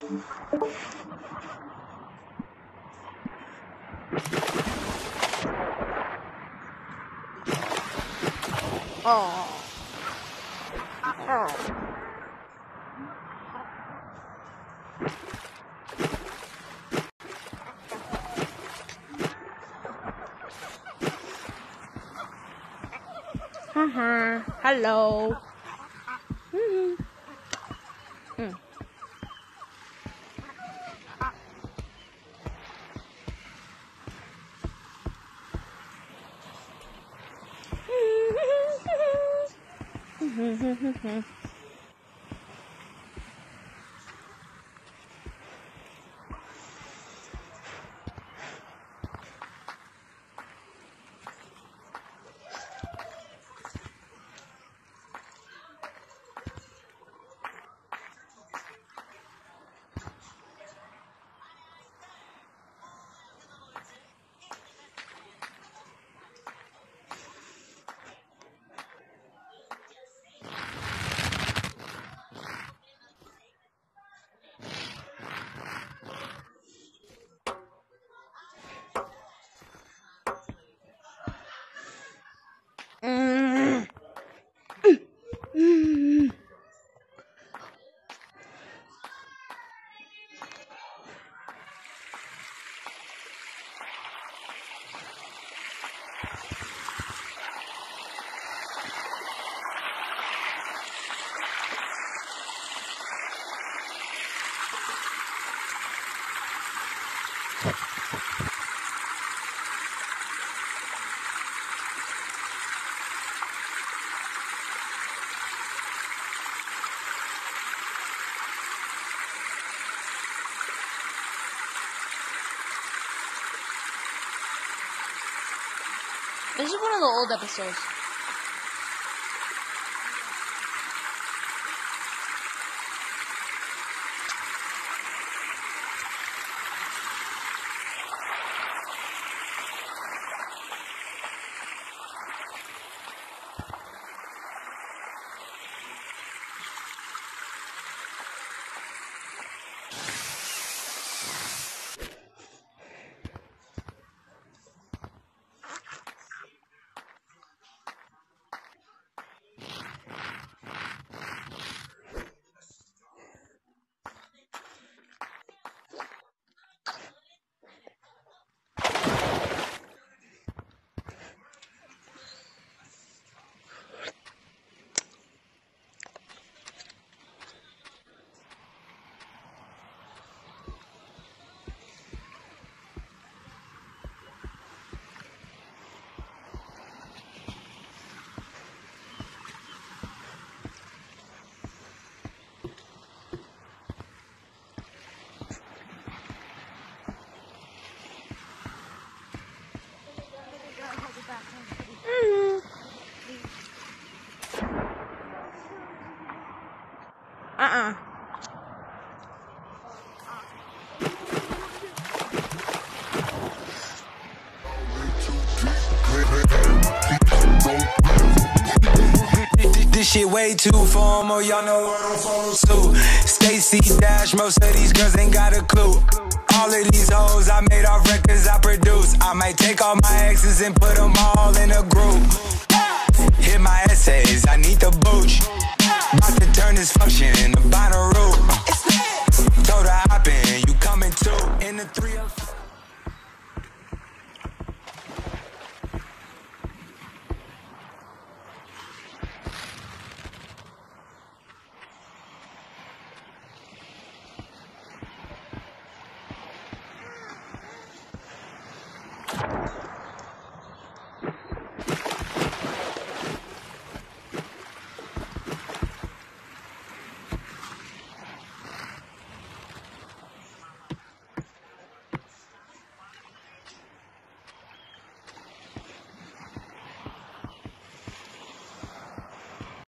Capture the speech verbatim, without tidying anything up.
Oh. Oh. Uh-huh. Hello. Mm-hmm. Mm. Mm-hmm. Mm. Mm. This is one of the old episodes. Mm. Uh-uh. This shit way too formal, y'all know what I'm follow suit. Stacy Dash, most of these girls ain't got a clue. All of these hoes I made off records I produce. I might take all my exes and put them all in a group. Hit my essays, I need the booch. About to turn this function into Bonnaroo. Throw the hop in, you coming too. In the three oh five.